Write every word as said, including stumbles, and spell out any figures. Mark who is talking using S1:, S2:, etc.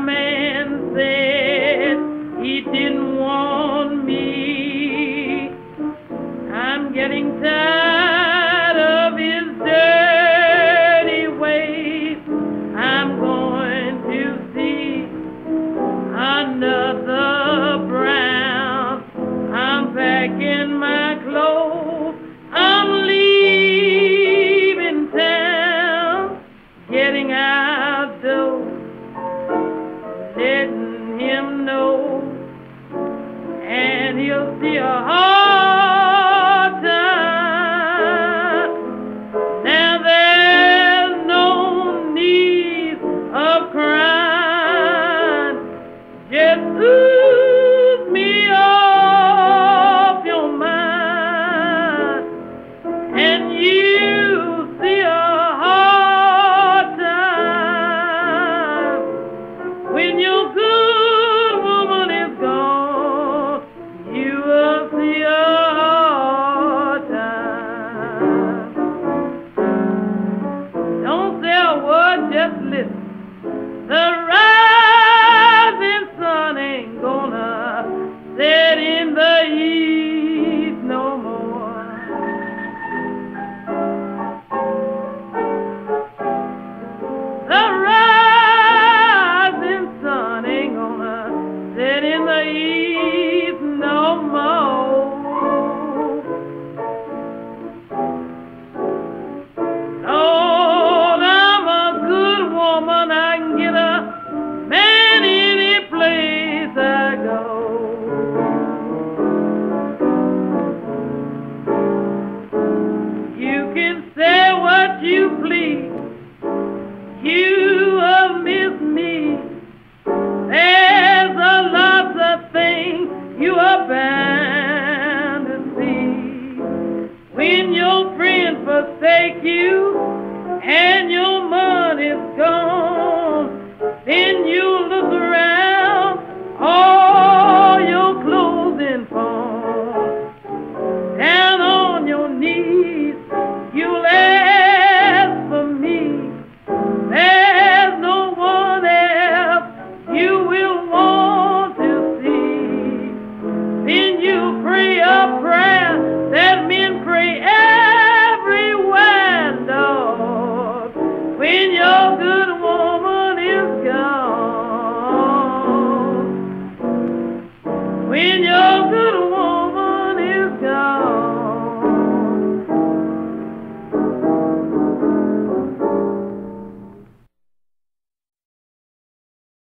S1: man said he didn't want me. I'm getting tired of his dirty ways. I'm going to see another Brown. I'm packing my clothes. I'm leaving town, getting out though, letting him know, and he'll see a hard time. Now there's no need of crying, just ooze me off your mind, and you see a hard time when your good woman is gone. You will see a hard time. Don't say a word, just listen. The rising sun ain't gonna set in the east no more. The rising sun ain't gonna set in the east no more. Lord, I'm a good woman. I can get a man any place I go. You can say what you please. You have missed me. There's a lot of things you are bound to see. When your friends forsake you and your money's gone, then you look around, all your clothing pawn. Down on your knees, you'll ask for me. There's no one else you will want to see. Then you pray a prayer that men pray everywhere, Lord, when your good woman is gone. When your